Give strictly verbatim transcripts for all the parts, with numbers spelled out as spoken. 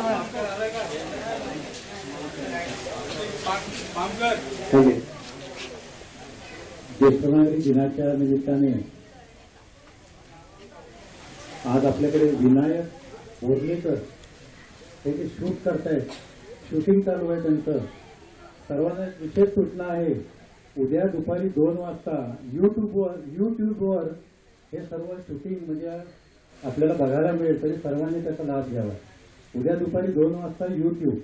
ज्येष्ठ नागरिक दिनाच्या निमित्ताने आज आपल्याकडे विनायक बोर्लेकर हे जे शूट करतायत, शूटिंग चालू आहे त्यांचं. सर्वांना विशेष सूचना आहे, उद्या दुपारी दोन वाजता युट्यूबवर युट्यूबवर हे सर्व शूटिंग म्हणजे आपल्याला बघायला मिळेल, तरी सर्वांनी त्याचा लाभ घ्यावा. उद्या दुपारी दोन वाजता युट्यूब.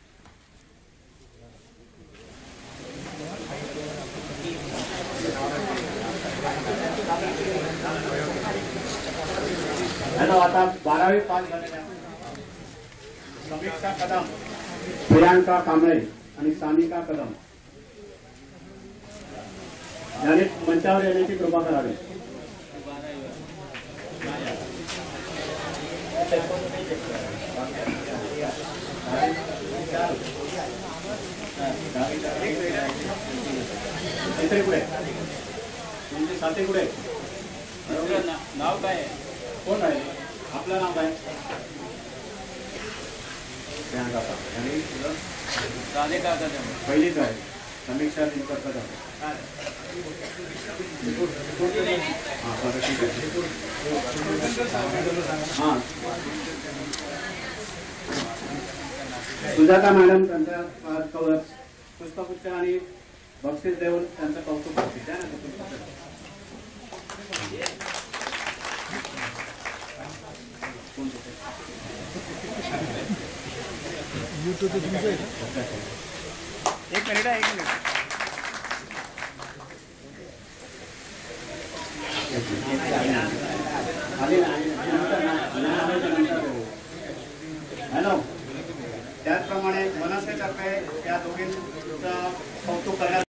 आता बारावी पास झालेल्या समीक्षा कदम, प्रियांका कांबळे आणि सानिका कदम यांनी मंचावर येण्याची कृपा करावी. तिसरे कुठे, तुमचे साथी कुठे, नाव काय, कोण आहे आपलं नाव काय? प्रियांका पहिलीच आहे. समीक्षा दिनकर कदम. हा बरं ठीक आहे. हा सुजाता मॅडम त्यांच्या पुष्पगुच्छ आणि बक्षीस देऊन त्यांचं कौतुक करते. यूट्यूब एक मिनिट एक मिनिट हॅलो. त्याचप्रमाणे मनसेतर्फे त्या दोघींचं कौतुक करण्यात